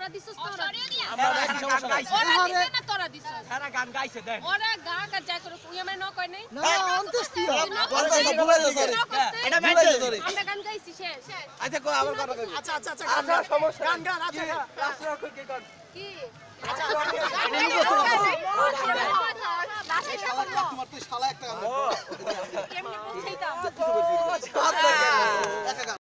তোরা দিছস তো আমরা গান গাইছি ওরা দিছে না তোরা দিছস সারা গান গাইছে দেন ওরা গান আর যাই করে তুই আমার ন কই নাই না অন্তেস্তি এটা মাইতে ধরে আমরা গান গাইছি শেষ আচ্ছা কো আবার কথা কই আচ্ছা আচ্ছা আচ্ছা আচ্ছা সমস্যা গান গান আচ্ছা রাষ্ট্র কি কর কি আচ্ছা বাসায় যাব তোমার তুই শালা একটা কেমনে পৌঁছাইতাম কিছু বলছিস